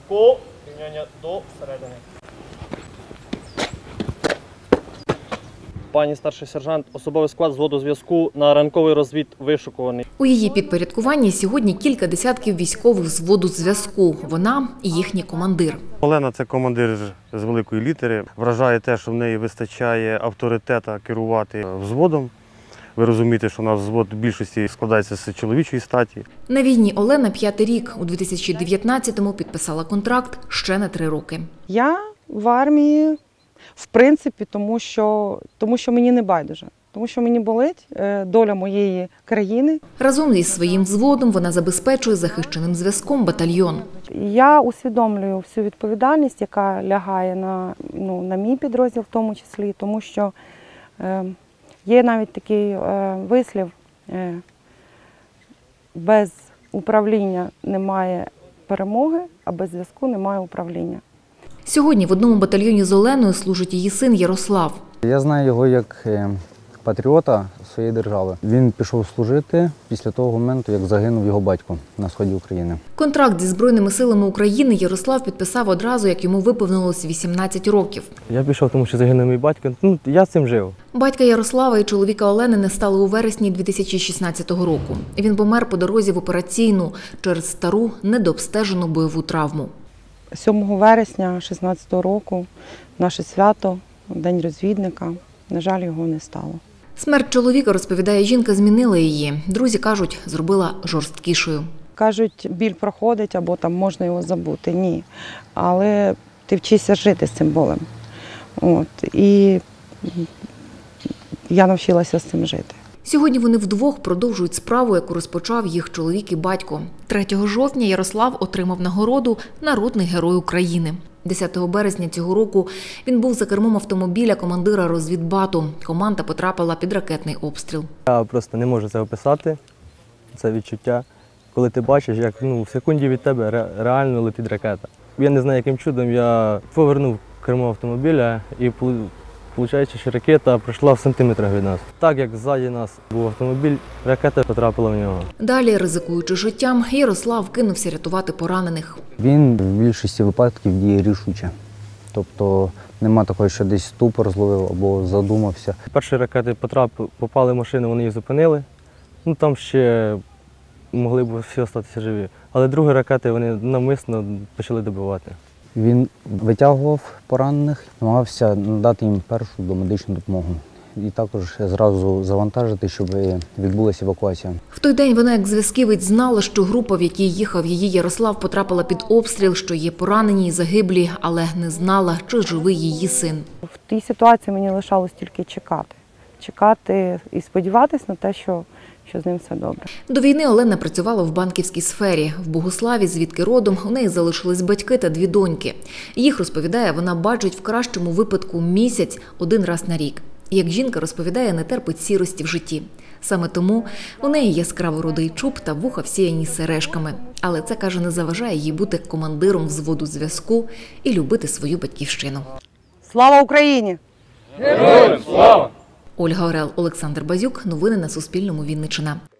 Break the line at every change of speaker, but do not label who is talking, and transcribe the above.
Ко, рівняння до середини. Пані старший сержант, особовий склад взводу зв'язку на ранковий розвід вишукуваний.
У її підпорядкуванні сьогодні кілька десятків військових взводу зв'язку. Вона – їхній командир.
Олена – це командир з великої літери. Вражає те, що в неї вистачає авторитета керувати взводом. Ви розумієте, що у нас взвод в більшості складається з чоловічої статі. На
війні Олена 5-й рік. У 2019-му підписала контракт ще на 3 роки.
Я в армії, в принципі, тому що мені не байдуже. Тому що мені болить доля моєї країни.
Разом із своїм взводом вона забезпечує захищеним зв'язком батальйон.
Я усвідомлюю всю відповідальність, яка лягає на мій підрозділ в тому числі, тому що є навіть такий вислів: без управління немає перемоги, а без зв'язку немає управління.
Сьогодні в одному батальйоні з Оленою служить її син Ярослав.
Я знаю його як патріота своєї держави. Він пішов служити після того моменту, як загинув його батько на сході України.
Контракт зі Збройними силами України Ярослав підписав одразу, як йому виповнилось 18 років.
Я пішов, тому що загинув мій батько. Я з цим жив.
Батька Ярослава і чоловіка Олени не стало у вересні 2016 року. Він помер по дорозі в операційну через стару, недообстежену бойову травму.
7 вересня 2016 року, наше свято, День розвідника, на жаль, його не стало.
Смерть чоловіка, розповідає жінка, змінила її. Друзі кажуть, зробила жорсткішою.
Кажуть, біль проходить або там можна його забути. Ні. Але ти вчишся жити з цим болем. І я навчилася з цим жити.
Сьогодні вони вдвох продовжують справу, яку розпочав їх чоловік і батько. 3 жовтня Ярослав отримав нагороду «Народний герой України». 10 березня цього року він був за кермом автомобіля командира розвідбату. Команда потрапила під ракетний обстріл.
Я просто не можу це описати, це відчуття, коли ти бачиш, як в секунді від тебе реально летить ракета. Я не знаю, яким чудом я повернув кермо автомобіля і виходить, що ракета пройшла в сантиметрах від нас. Так як ззаді нас був автомобіль, ракета потрапила в нього.
Далі, ризикуючи життям, Ярослав кинувся рятувати поранених.
Він в більшості випадків діє рішуче. Тобто нема такого, що десь ступор зловив або задумався.
Перші ракети попали в машину, вони їх зупинили. Там ще могли б всі залишитися живі. Але другі ракети вони навмисно почали добивати.
Він витягував поранених, намагався надати їм першу домедичну допомогу. І також зразу завантажити, щоб відбулася евакуація.
В той день вона, як зв'язківець, знала, що група, в якій їхав її Ярослав, потрапила під обстріл, що є поранені і загиблі, але не знала, чи живий її син.
В тій ситуації мені лишалось тільки чекати. Чекати і сподіватися на те, що з ним все добре.
До війни Олена працювала в банківській сфері. В Богуславі, звідки родом, у неї залишились батьки та 2 доньки. Їх, розповідає, вона бачить в кращому випадку місяць 1 раз на рік. І, як жінка розповідає, не терпить сірості в житті. Саме тому у неї яскраво рудий чуб та вуха всіяні сережками. Але це, каже, не заважає їй бути командиром взводу зв'язку і любити свою батьківщину.
Слава Україні!
Героям слава!
Ольга Орел, Олександр Базюк. Новини на Суспільному. Вінниччина.